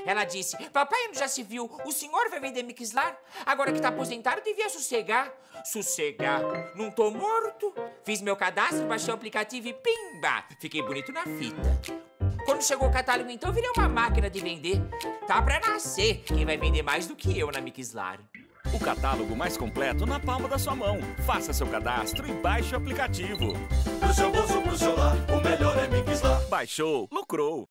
Ela disse, papai, já se viu, o senhor vai vender Mixlar? Agora que tá aposentado, devia sossegar. Sossegar? Não tô morto. Fiz meu cadastro, baixei o aplicativo e pimba! Fiquei bonito na fita. Quando chegou o catálogo, então, eu virei uma máquina de vender. Tá pra nascer quem vai vender mais do que eu na Mixlar. O catálogo mais completo na palma da sua mão. Faça seu cadastro e baixe o aplicativo. Pro seu bolso, pro seu lar, o melhor é Mixlar. Baixou, lucrou.